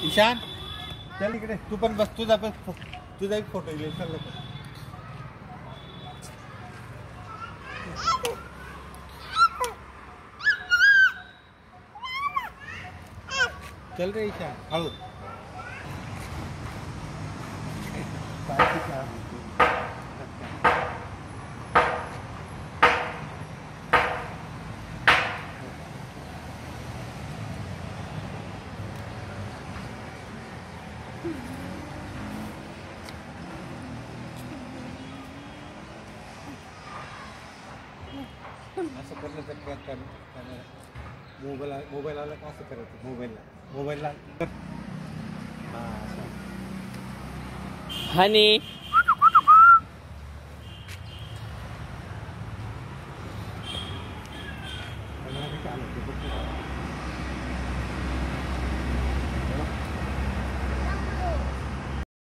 ईशान चल इकडे तू पण बस तुझा एक फोटो घे चल चल रे ईशान हळू असं करण्याचा प्रयत्न मोबाईल आला का असं करायचं मोबाईलला हनी चालू